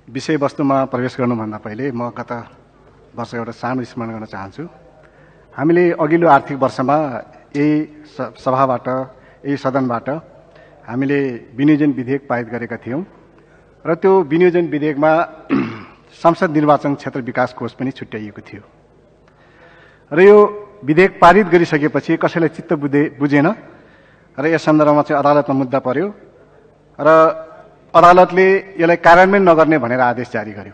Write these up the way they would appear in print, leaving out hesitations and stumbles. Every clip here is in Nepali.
विषयवस्तुमा प्रवेश गर्नुभन्दा पहिले म गत वर्ष एउटा सानो स्मरण गर्न चाहन्छु। हामीले अघिल्लो आर्थिक वर्षमा यही सभाबाट यही सदनबाट हामीले विनियोजन विधेयक पारित गरेका थियौं र त्यो विनियोजन विधेयकमा संसद निर्वाचन क्षेत्र विकास कोष पनि छुट्याइएको थियो र यो विधेयक पारित गरिसकेपछि कसैलाई चित्त बुझेन र यस सन्दर्भमा चाहिँ अदालतमा मुद्दा पर्यो र अदालतले यसलाई कार्यान्वयन नगर्ने भनेर आदेश जारी गर्यो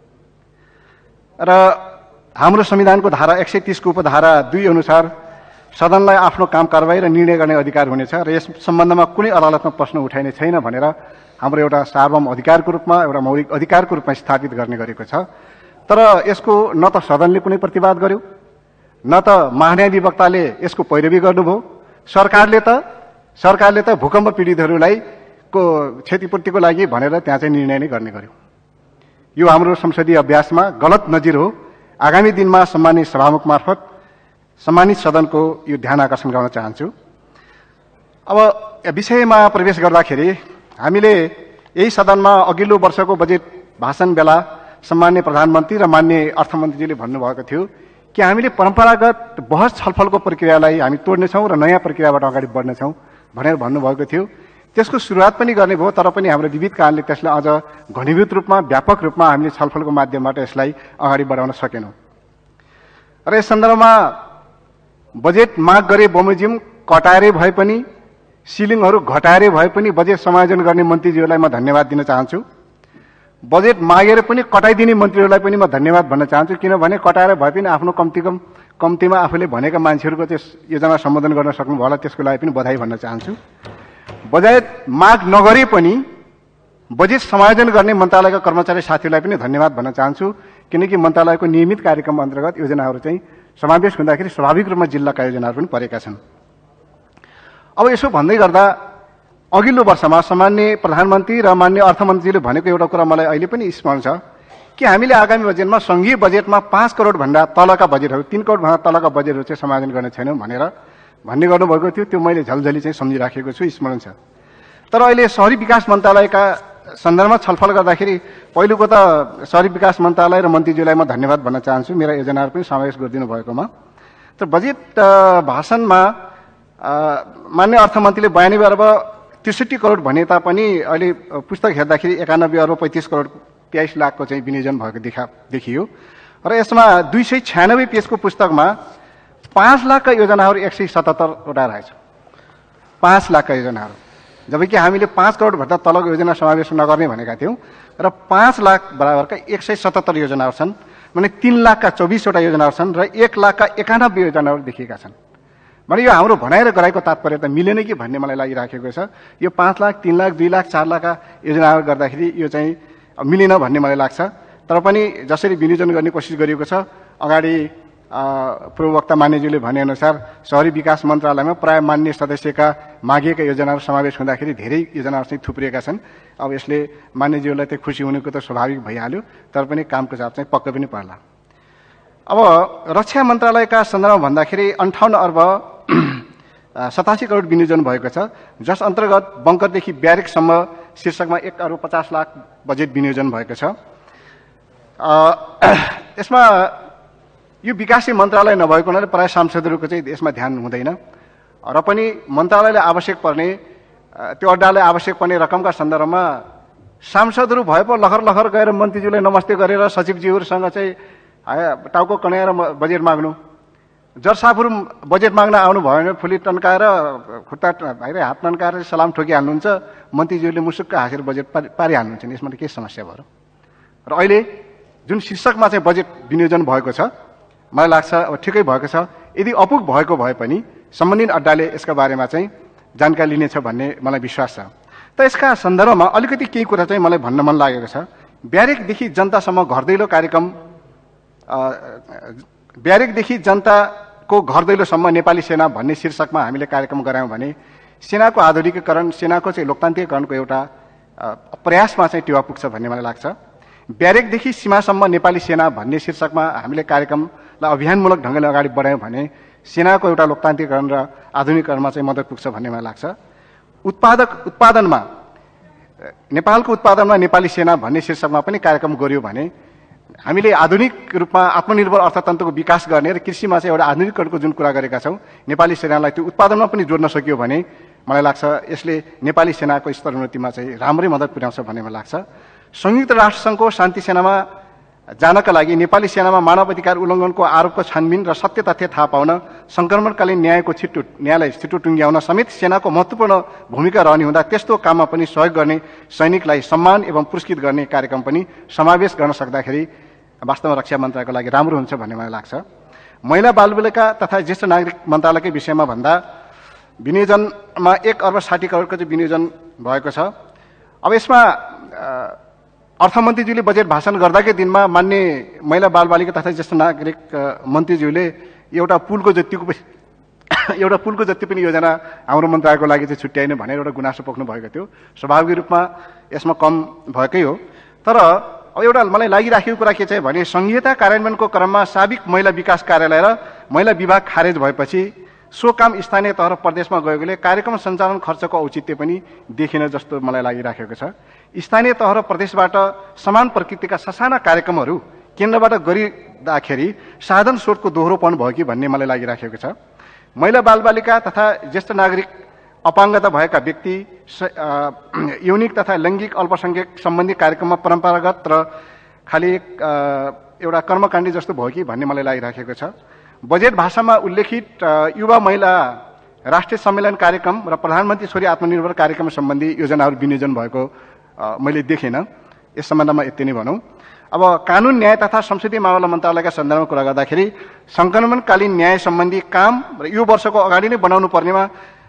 र हाम्रो संविधानको धारा 130 को उपधारा 2 अनुसार सदनलाई आफ्नो काम कारबाही र निर्णय गर्ने अधिकार हुनेछ र यस सम्बन्धमा कुनै अदालतमा प्रश्न उठाइने छैन भनेर हाम्रो एउटा सार्वभौम अधिकारको रूपमा एउटा मौलिक अधिकारको रूपमा स्थापित गर्ने गरेको छ। तर यसको न त सदनले कुनै प्रतिवाद गर्यो न त महाधिवक्ताले यसको पैरवी गर्नुभयो। सरकारले त भूकम्प पीडितहरूलाई को क्षतिपूर्तिको लागि भनेर त्यहाँ चाहिँ निर्णय नै गर्ने गर्यो। यो हाम्रो संसदीय अभ्यासमा गलत नजिर हो। आगामी दिनमा सम्मानित सभामुख मार्फत सम्मानित सदनको यो ध्यान आकर्षण गर्न चाहन्छु। अब विषयमा प्रवेश गर्दाखेरि हामीले यही सदनमा अघिल्लो वर्षको बजेट भाषण बेला सम्माननीय प्रधानमन्त्री र माननीय अर्थमन्त्रीजीले भन्नुभएको थियो कि हामीले परम्परागत बहस छलफलको प्रक्रियालाई हामी तोड्नेछौँ र नयाँ प्रक्रियाबाट अगाडि बढ्नेछौँ भनेर भन्नुभएको थियो। त्यसको सुरुवात पनि गर्ने भयो, तर पनि हाम्रो विविध कारणले त्यसलाई अझ घनीभूत रूपमा व्यापक रूपमा हामीले छलफलको माध्यमबाट यसलाई अगाडि बढाउन सकेनौँ र यस सन्दर्भमा बजेट माग गरे बमोजिम कटाएरै भए पनि सिलिङहरू घटाएरै भए पनि बजेट समायोजन गर्ने मन्त्रीज्यूलाई म धन्यवाद दिन चाहन्छु। बजेट मागेर पनि कटाइदिने मन्त्रीहरूलाई पनि म धन्यवाद भन्न चाहन्छु, किनभने कटाएर भए पनि आफ्नो कम्तीमा आफूले भनेका मान्छेहरूको त्यस योजना सम्बोधन गर्न सक्नुभयो होला, त्यसको लागि पनि बधाई भन्न चाहन्छु। बजेट माग नगरे पनि बजेट समायोजन गर्ने मन्त्रालयका कर्मचारी साथीहरूलाई पनि धन्यवाद भन्न चाहन्छु, किनकि मन्त्रालयको नियमित कार्यक्रम अन्तर्गत योजनाहरू चाहिँ समावेश हुँदाखेरि स्वाभाविक रूपमा जिल्लाका योजनाहरू पनि परेका छन्। अब यसो भन्दै गर्दा अघिल्लो वर्षमा सामान्य प्रधानमन्त्री र माननीय अर्थमन्त्रीले भनेको एउटा कुरा मलाई अहिले पनि स्मरण छ कि हामीले आगामी बजेटमा सङ्घीय बजेटमा 5 करोड भन्दा तलका बजेटहरू 3 करोड भन्दा तलका बजेटहरू चाहिँ समायोजन गर्ने छैनौँ भनेर भन्ने गर्नुभएको थियो। त्यो मैले झलझली चाहिँ सम्झिराखेको छु, स्मरण छ। तर अहिले शहरी विकास मन्त्रालयका सन्दर्भमा छलफल गर्दाखेरि पहिलोको त शहरी विकास मन्त्रालय र मन्त्रीज्यूलाई म धन्यवाद भन्न चाहन्छु मेरा योजनाहरू पनि समावेश गरिदिनु भएकोमा। तर बजेट भाषणमा मान्य अर्थमन्त्रीले 92 अर्ब 63 करोड भने तापनि अहिले पुस्तक हेर्दाखेरि 91 अर्ब 35 करोड 23 लाखको चाहिँ विनियोजन भएको देखियो र यसमा 296 पेजको पुस्तकमा 5 लाखका योजनाहरू 177 वटा रहेछ। 5 लाखका योजनाहरू, जबकि हामीले 5 करोड भन्दा तलको योजना समावेश नगर्ने भनेका थियौँ र 5 लाख बराबरका 177 योजनाहरू छन् भने 3 लाखका 24 वटा योजनाहरू छन् र 1 लाखका 91 योजनाहरू देखिएका छन्। भने यो हाम्रो भनाइ र गराइको तात्पर्य त मिलेन कि भन्ने मलाई लागिराखेको छ। यो 5 लाख 3 लाख 2 लाख 4 लाखका योजनाहरू गर्दाखेरि यो चाहिँ मिलेन भन्ने मलाई लाग्छ। तर पनि जसरी विनियोजन गर्ने कोसिस गरिएको छ, अगाडि पूर्ववक्ता मान्यज्यूले भनेअनुसार शहरी विकास मन्त्रालयमा प्राय मान्य सदस्यका मागिएका योजनाहरू समावेश हुँदाखेरि धेरै योजनाहरू चाहिँ थुप्रिएका छन्। अब यसले मान्यज्यूलाई चाहिँ खुसी हुनुको त स्वाभाविक भइहाल्यो, तर पनि कामको चाप चाहिँ पक्कै पनि पर्ला। अब रक्षा मन्त्रालयका सन्दर्भमा भन्दाखेरि 58 अर्ब 87 करोड विनियोजन भएको छ, जस अन्तर्गत बङ्करदेखि ब्यारेकसम्म शीर्षकमा 1 अर्ब 50 लाख बजेट विनियोजन भएको छ। यसमा यो विकासी मन्त्रालय नभएको हुनाले प्राय सांसदहरूको चाहिँ यसमा ध्यान हुँदैन र पनि मन्त्रालयले आवश्यक पर्ने त्यो अड्डालाई आवश्यक पर्ने रकमका सन्दर्भमा सांसदहरू भए पो लखर गएर मन्त्रीज्यूलाई नमस्ते गरेर सचिवज्यूहरूसँग चाहिँ टाउको कन्याएर बजेट माग्नु, जर्साफुर बजेट माग्न आउनुभयो भने फुली टन्काएर खुट्टा हात टन्काएर सलाम ठोकिहाल्नुहुन्छ, मन्त्रीज्यूले मुसुक्क हाँसेर बजेट पारिहाल्नुहुन्छ। यसमा त के समस्या भयो र अहिले जुन शीर्षकमा चाहिँ बजेट विनियोजन भएको छ मलाई लाग्छ अब ठिकै भएको छ। यदि अपुग भएको भए पनि सम्बन्धित अड्डाले यसका बारेमा चाहिँ जानकारी लिनेछ भन्ने मलाई विश्वास छ। त यसका सन्दर्भमा अलिकति केही कुरा चाहिँ मलाई भन्न मन लागेको छ। ब्यारेकदेखि जनतासम्म घर दैलो कार्यक्रम, ब्यारेकदेखि जनताको घर दैलोसम्म नेपाली सेना भन्ने शीर्षकमा हामीले कार्यक्रम गरायौँ भने सेनाको आधुनिकीकरण, सेनाको चाहिँ लोकतान्त्रिकरणको एउटा प्रयासमा चाहिँ टेवा पुग्छ भन्ने मलाई लाग्छ। ब्यारेकदेखि सीमासम्म नेपाली सेना भन्ने शीर्षकमा हामीले कार्यक्रमलाई अभियानमूलक ढङ्गले अगाडि बढायौँ भने सेनाको एउटा लोकतान्त्रिकरण र आधुनिकीकरणमा चाहिँ मद्दत पुग्छ भन्ने मलाई लाग्छ। उत्पादनमा नेपालको उत्पादनमा नेपाली सेना भन्ने शीर्षकमा पनि कार्यक्रम गर्यो भने हामीले आधुनिक रूपमा आत्मनिर्भर अर्थतन्त्रको विकास गर्ने र कृषिमा चाहिँ एउटा आधुनिकरणको जुन कुरा गरेका छौँ, नेपाली सेनालाई त्यो उत्पादनमा पनि जोड्न सकियो भने मलाई लाग्छ यसले नेपाली सेनाको स्तरोन्नतिमा चाहिँ राम्रै मद्दत पुर्याउँछ भन्ने मलाई लाग्छ। संयुक्त राष्ट्रसङ्घको शान्ति सेनामा जानका लागि नेपाली सेनामा मानव अधिकार उल्लङ्घनको आरोपको छानबिन र सत्य तथ्य थाहा पाउन, संक्रमणकालीन न्यायलाई छिटो टुङ्ग्याउन समेत सेनाको महत्त्वपूर्ण भूमिका रहने हुँदा त्यस्तो काममा पनि सहयोग गर्ने सैनिकलाई सम्मान एवं पुरस्कृत गर्ने कार्यक्रम पनि समावेश गर्न सक्दाखेरि वास्तवमा रक्षा मन्त्रालयको लागि राम्रो हुन्छ भन्ने मलाई लाग्छ। महिला बालबालिका तथा ज्येष्ठ नागरिक मन्त्रालयकै विषयमा भन्दा विनियोजनमा 1 अर्ब 60 करोडको चाहिँ विनियोजन भएको छ। अब यसमा अर्थमन्त्रीज्यूले बजेट भाषण गर्दाकै दिनमा मान्य महिला बालबालिका तथा ज्येष्ठ नागरिक मन्त्रीज्यूले एउटा पुलको जति पनि योजना हाम्रो मन्त्रालयको लागि चाहिँ छुट्याइने भनेर एउटा गुनासो पोख्नु भएको थियो। स्वाभाविक रूपमा यसमा कम भएकै हो। तर अब एउटा मलाई लागिराखेको कुरा के चाहिँ भने संहिता कार्यान्वयनको क्रममा साबिक महिला विकास कार्यालय र महिला विभाग खारेज भएपछि सो काम स्थानीय तह र प्रदेशमा गएकोले कार्यक्रम सञ्चालन खर्चको औचित्य पनि देखिन जस्तो मलाई लागिराखेको छ। स्थानीय तह र प्रदेशबाट समान प्रकृतिका ससाना कार्यक्रमहरू केन्द्रबाट गरिँदाखेरि साधन स्रोतको दोहोरोपन भयो कि भन्ने मलाई लागिराखेको छ। महिला बालबालिका तथा ज्येष्ठ नागरिक, अपाङ्गता भएका व्यक्ति, यौनिक तथा लैङ्गिक अल्पसंख्यक सम्बन्धी कार्यक्रममा परम्परागत र खालि एउटा कर्मकाण्डी जस्तो भयो कि भन्ने मलाई लागिराखेको छ। बजेट भाषामा उल्लेखित युवा महिला राष्ट्रिय सम्मेलन कार्यक्रम र प्रधानमन्त्री छोरी आत्मनिर्भर कार्यक्रम सम्बन्धी योजनाहरू विनियोजन भएको मैले देखेन। यस सम्बन्धमा यति नै भनौँ। अब कानुन, न्याय तथा संसदीय मामला मन्त्रालयका सन्दर्भमा कुरा गर्दाखेरि संक्रमणकालीन न्याय सम्बन्धी काम र यो वर्षको अगाडि नै बनाउनु पर्नेमा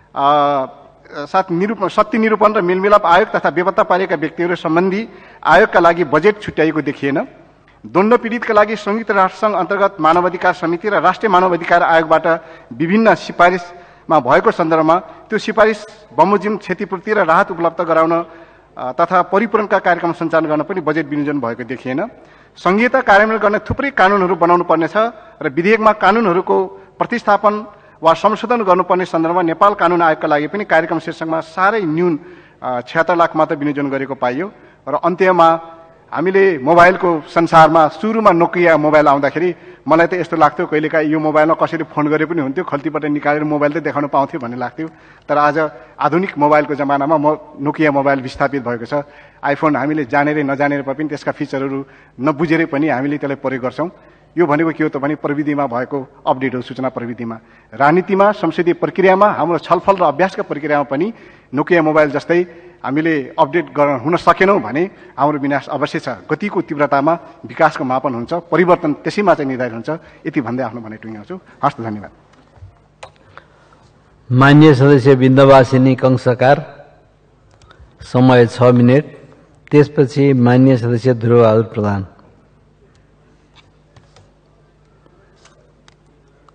सत्य निरूपण र मेलमिलाप आयोग तथा बेपत्ता पारिएका व्यक्तिहरू सम्बन्धी आयोगका लागि बजेट छुट्याइएको देखिएन। द्वन्द्व पीडितका लागि संयुक्त राष्ट्रसङ्घ अन्तर्गत मानवाधिकार समिति र राष्ट्रिय मानवाधिकार आयोगबाट विभिन्न सिफारिसमा भएको सन्दर्भमा त्यो सिफारिस बमोजिम क्षतिपूर्ति र राहत उपलब्ध गराउन तथा परिपूरणका कार्यक्रम सञ्चालन गर्न पनि बजेट विनियोजन भएको देखिएन। संहिता कार्यान्वयन गर्ने थुप्रै कानुनहरू बनाउनु पर्नेछ र विधेयकमा कानुनहरूको प्रतिस्थापन वा संशोधन गर्नुपर्ने सन्दर्भमा नेपाल कानुन आयोगका लागि पनि कार्यक्रम शीर्षकमा साह्रै न्यून 76 लाख मात्र विनियोजन गरेको पाइयो। र अन्त्यमा हामीले मोबाइलको संसारमा सुरुमा नोकिया मोबाइल आउँदाखेरि मलाई त यस्तो लाग्थ्यो कहिलेकाहीँ यो मोबाइलमा कसरी फोन गरे पनि हुन्थ्यो, खल्तीबाट निकालेर मोबाइल त देखाउन पाउँथ्यो भन्ने लाग्थ्यो। तर आज आधुनिक मोबाइलको जमानामा नोकिया मोबाइल विस्थापित भएको छ। आइफोन हामीले जानेरै नजानेर पनि त्यसका फिचरहरू नबुझेरै पनि हामीले त्यसलाई प्रयोग गर्छौँ। यो भनेको के हो त भने प्रविधिमा भएको अपडेट हो, सूचना प्रविधिमा। राजनीतिमा, संसदीय प्रक्रियामा, हाम्रो छलफल र अभ्यासका प्रक्रियामा पनि नोकिया मोबाइल जस्तै हामीले अपडेट गर्न हुन सकेनौँ भने हाम्रो विनाश अवश्य छ। गतिको तीव्रतामा विकासको मापन हुन्छ, परिवर्तन त्यसैमा चाहिँ निर्धारित हुन्छ। यति भन्दै आफ्नो भनाइ टुङ्ग्याउँछु। हस्त, धन्यवाद। मान्य सदस्य बिन्दवासिनी कंसकार, समय 6 मिनेट। त्यसपछि मान्य सदस्य ध्रुवबहादुर प्रधान।